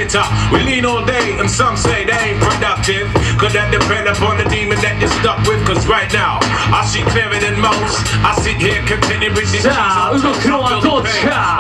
glitter. We lean all day and some say they ain't productive. Could that depend upon the demon that you're stuck with? Cause right now, I see clearer than most. I sit here contented with this cheese. 음악으로 도착.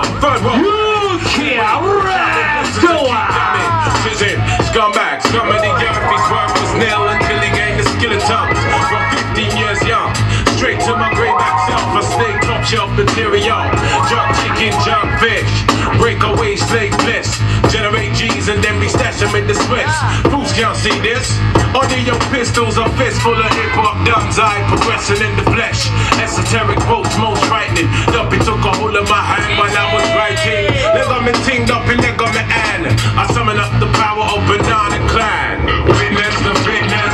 Scumbag, scum of the earth, his work was nil until he gained the skill of tongues. From 15 years young, straight to my grayback self, I stay top shelf material. Junk chicken, junk fish, breakaway slave bliss. Generate G's and then we stash them in the Swiss. Fools can't see this. Under your pistols, a fist full of hip-hop duns. I progressing in the flesh. Esoteric quotes, most frightening. Duppy took a hold of my hand while I was writing. They got me tinged up and they got me an. I summon up the power of Banana Clan. Witness the fitness.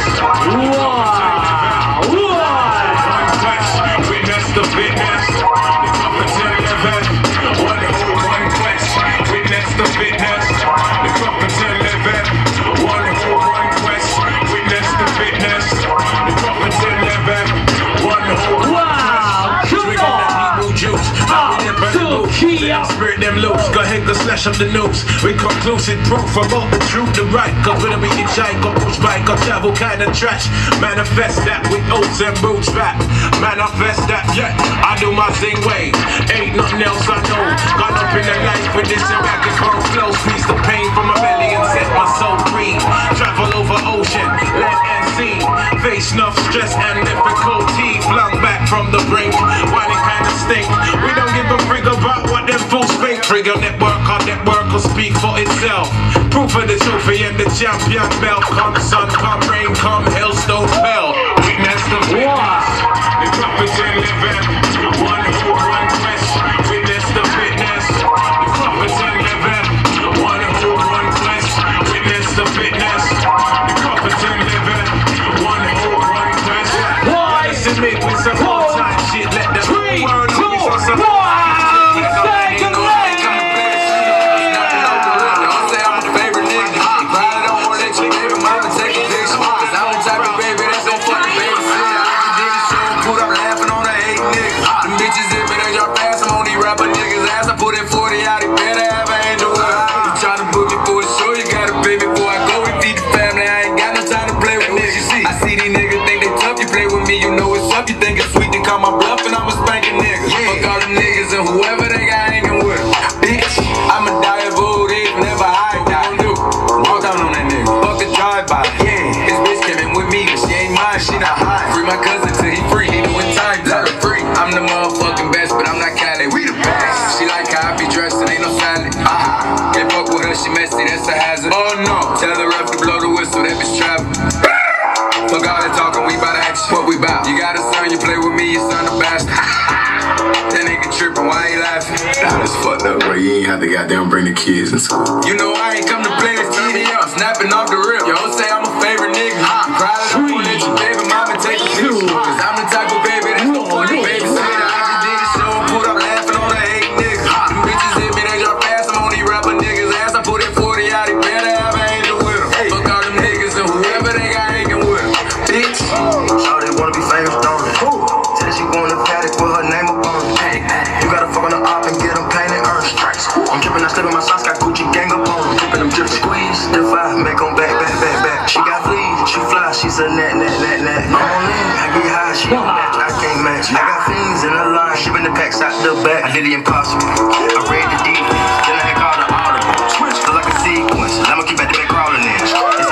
Witness the fitness. The prophets in heaven. One hope, one quest. Witness the fitness. The prophets in heaven. One hope, one quest. Witness the fitness. The prophets in heaven. One hope, one quest. Drinking that Hebrew juice. Spirit them loose, go ahead, go slash up the noose. We conclusive proof about the truth, the right. Cause when we get shy, go push bike, go travel kinda trash. Manifest that with oats and boots back. Manifest that, yeah, I do my thing way. Ain't nothing else I know. Got up in the life with this erratic bone flow. Squeeze the pain from my belly and set my soul free. Travel over ocean, land and sea. Face enough stress and difficulty. Flung back from the brink, while it kinda stink. We don't give a frig about what them fools think. Trigger network, our network will speak for itself. Proof of the trophy and the champion belt. Come sun, come rain, come hailstone fell. Witness the fitness. The prophets in heaven. One hope, one quest. Witness the fitness. The prophets in heaven. One hope, one quest. Witness the fitness. The prophets in heaven. One hope, one quest. Let's admit with some old-time shit. Let the whole world know it's some you think it's sweet to call my bluff and I'm a spanking nigga. Fuck all them niggas and whoever they got hanging with. Bitch, I'ma die of old age whenever I die. Walk down on that nigga. Fuck a drive-by. Yeah, this bitch came in with me, but she ain't mine, she not high. Free my cousin till he free, he doing time, tell her free. I'm the motherfucking best, but I'm not Cali, we the best. She like how I be dressed and ain't no salad. Can't fuck with her, she messy, that's a hazard. Oh no, tell the ref to blow the whistle, that bitch traveling. Fuck all that talking, we bout action. What we bout? You got a son, you play with me, your son a bastard. That nigga trippin', why he laughing? Nah, that's fucked up, bro. You ain't have to goddamn bring the kids in school. You know I ain't come to play this TV up, snapping off the rip. Yo, say I'm a favorite nigga. Proud of the one that your baby mama take a picture. Cause I'm the type of baby that's gon' put the baby. Say that I just did the show and put up laughing on the hate niggas. Them bitches hit me, they drop fast, I'm on these rapper niggas' ass. I put in 40 out, he better have an angel with him. Fuck all them niggas and whoever they got hanging with them. Bitch. Shawty wanna be famous, don't it? Said she wanna paddock with her name up on it. You gotta fuck on the op and get them painted earned stripes. I'm drippin', I slip in my socks, got Gucci gang up on them. Drippin' them drips, squeeze, defy, make them back. She got fleas, she fly, she's a net. I'm on in, I get high, she don't match, I can't match. I got fiends in the line, shipping the packs out the back. I did the impossible, I read the defense, then I had called the audible. Switch, feel like a sequence, I'ma keep at the back crawling in.